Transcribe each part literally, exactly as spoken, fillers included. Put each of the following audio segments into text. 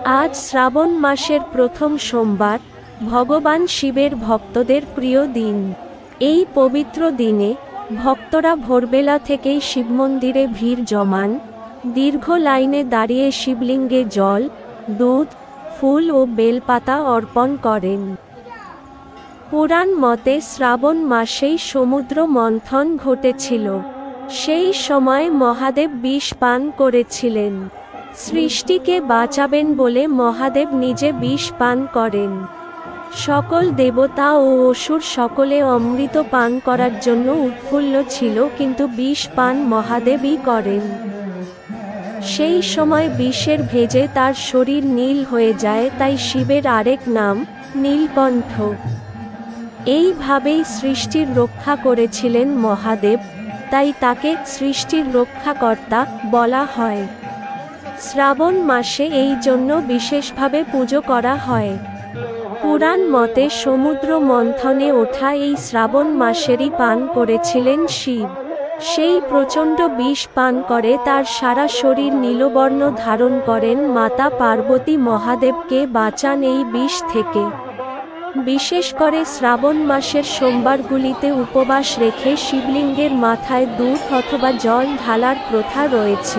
আজ শ্রাবণ মাসের প্রথম সোমবার, ভগবান শিবের ভক্তদের প্রিয় দিন। এই পবিত্র দিনে ভক্তরা ভোরবেলা থেকেই শিবমন্দিরে ভিড় জমান, দীর্ঘ লাইনে দাঁড়িয়ে শিবলিঙ্গে জল, দুধ, ফুল ও বেলপাতা অর্পণ করেন। পুরাণ মতে শ্রাবণ মাসেই সমুদ্র মন্থন ঘটেছিল। সেই সময় মহাদেব বিষ পান করেছিলেন। সৃষ্টিকে বাঁচাবেন বলে মহাদেব নিজে বিষ পান করেন। সকল দেবতা ও অসুর সকলে অমৃত পান করার জন্য উৎফুল্ল ছিল, কিন্তু বিষ পান মহাদেবই করেন। সেই সময় বিষের ভেজে তার শরীর নীল হয়ে যায়, তাই শিবের আরেক নাম নীলকণ্ঠ। এইভাবেই সৃষ্টির রক্ষা করেছিলেন মহাদেব, তাই তাকে সৃষ্টির রক্ষাকর্তা বলা হয়। শ্রাবণ মাসে এই জন্য বিশেষভাবে পুজো করা হয়। পুরাণ মতে সমুদ্র মন্থনে ওঠা এই শ্রাবণ মাসেরই পান করেছিলেন শিব। সেই প্রচণ্ড বিষ পান করে তার সারা শরীর নীলবর্ণ ধারণ করেন। মাতা পার্বতী মহাদেবকে বাঁচান এই বিষ থেকে। বিশেষ করে শ্রাবণ মাসের সোমবারগুলিতে উপবাস রেখে শিবলিঙ্গের মাথায় দুধ অথবা জল ঢালার প্রথা রয়েছে।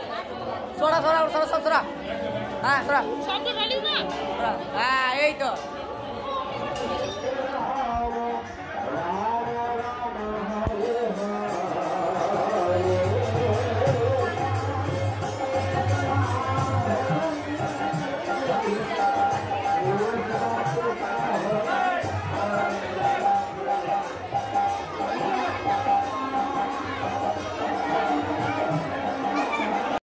সরা সরা সরা সরা হ্যাঁ সরা শব্দ ঢালিস না হ্যাঁ এই তো